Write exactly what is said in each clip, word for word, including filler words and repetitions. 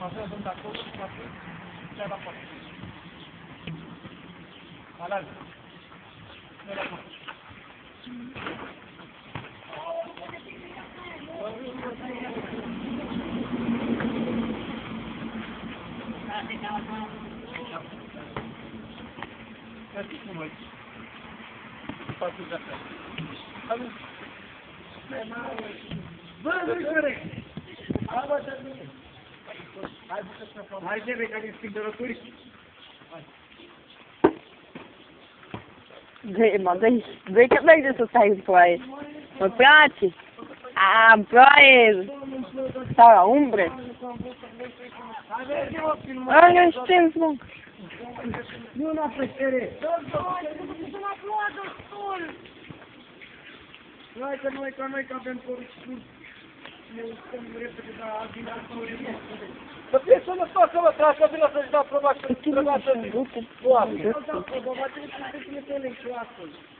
Așa sunt acolo și fac cea la poate. Alarg. Nu la poate. Mersi cu noi. Faceți de asta. Salut! Bă, nu-i corect! Hai, bă, să mine! Hai, bă, să fac! Hai, Gebe, ca din spindărături! Vei, mă, vei, vei că merge să stai în ploaie. Mă place! A, în ploaie! Sau la umbre! Alea știm, mă! Nu la peștere! Hai că noi, ca noi, că avem poricuri. Ne uităm repede, dar vine alții. Să fie sănătoasă, mă, că așa vine să-și dau proba și să-și trăga să-și toate. Nu dau proba, trebuie să fie să le înșoasă.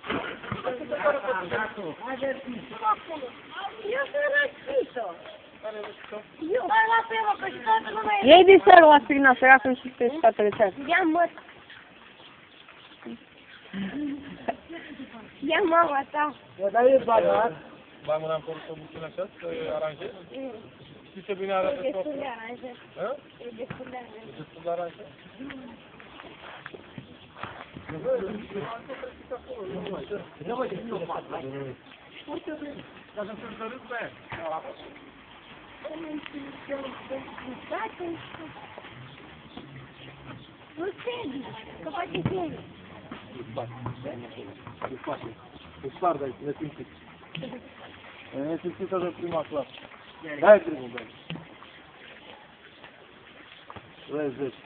Hai, verzi. Eu sunt răspisă. Eu mai la pe mă, că și toată lumea e... Iei din seara la aspirina, săracul și pe spatele țară. Ia mă! Ia mama ta! Mă, dar e banat. Bai mâna în corul să bucine așa, să aranjezi? Știi ce bine arată E destul de aranjat. E destul de aranjat. E destul de aranjat? Nu mă, nu mă fac. Foarte bine. Dar să-mi sărut pe aia. Nu știi, că face bine. Îți faci. Îți faci. Îți faci, dar ne simțiți. Ne simțiți de prima clasă. Dai primul, băi. Vezi, vezi.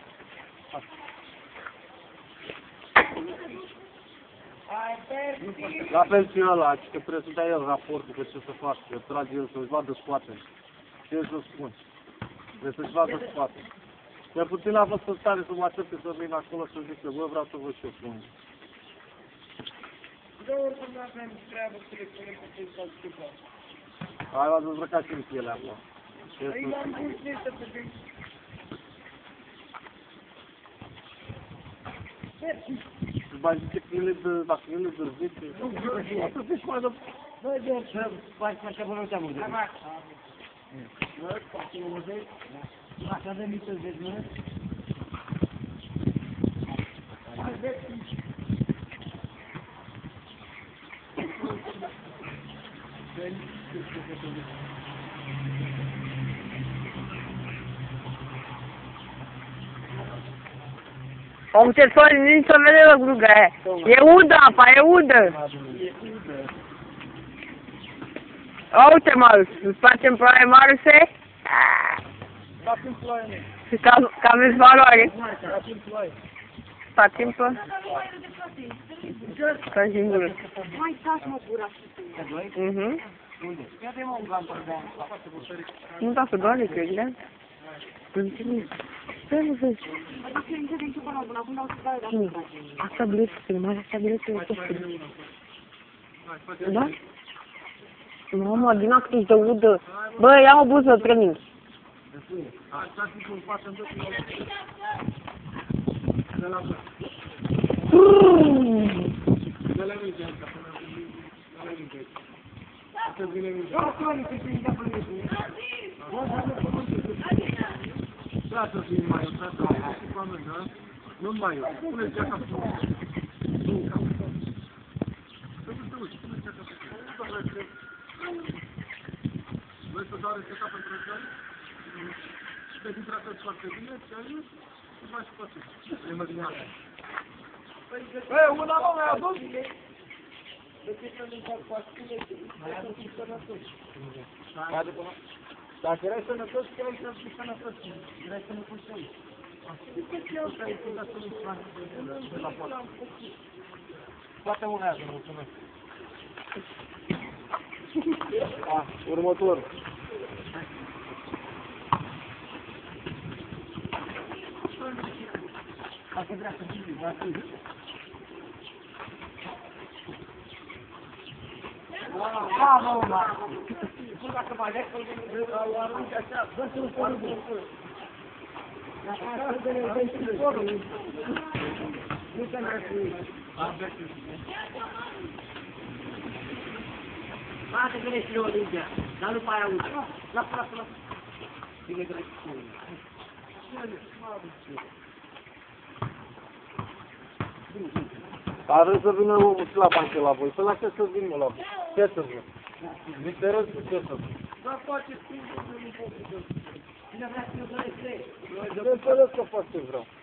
La fel și ăla, că trebuie să dea el raportul pe ce să facă, că trage el să-și vadă spatele. Ce să spun? Trebuie să-și vadă spatele. Cel puțin a fost în stare să mă aștepte să vin acolo să zic că bă, vreau să văd și eu cum. De oricum nu avem treabă să le punem pe ce s-au schimbat. Hai, l-a dezbrăcat și în pielea acolo. Păi l-am pus niște pe din... Ba zice că el e de... dacă el e de zece... Atât ești mai de... Băi, de să faci așa până nu te-am urmărit. Bă, facem urmărit? Așa de mică vezi, nu? Hai, vezi! Om ce soare, nici să vede la gruga aia. E udă apa, e udă. Uite, mă, îți facem ploaie mare, se? Facem ploaie, Și că aveți valoare. facem ploaie. Facem ploaie. Ca și în gură. Mai stați mă gura. Mhm. Unde? Ia de mă un glampăr de aia, la față bușării. Nu dacă doare, cred, da? Înțeleg. Ce nu vezi? Asta e înțeleg ce până acum, acum dau să dau de acum. Asta biletul, mai asta biletul e costul. Da? Mamă, din acolo ești de udă. Bă, ia o buză, trănind. Așa zic un pas în dos. De la bă. De la mine, de la mine. Asta vine mine. Da, Tony, că se india până mine. Bă, dar nu pot să da, să fii mai eu, să fii cu amândă, da? Nu mai eu. Pune-ți geaca pe mine. Nu, ca pe mine. Să nu te uiți, pune-ți geaca pe mine. Nu doar la vrei să doare să capă într-o zi? Și te hidratezi foarte bine, și ajut, îți mai scoate. E mădinare. Băi, una mă mai adus? De ce să nu fac pastile? Mai adus și sănătos. Dacă erai sănătos, chiar ai să fii sănătos. Erai sănătos și aici. Poate unează, mulțumesc. Următor. Dacă vrea să fii, vrea să fii. Bravo, Marco! Dacă mă alegi, îl arunci așa, dă-ți un părul. Nu se mai spui. Bate greșit o lingea, dar nu mai auzi. Lasă, lasă, lasă. Bine greșit. Are să vină omul și la bancă la voi. Să lasă să vină la voi. Ce să vină? Misterăs cu ce să vină? Dar face schimbul, nu pot să. Cine vrea să-i doresc trei? Nu înțeles că fac ce vreau.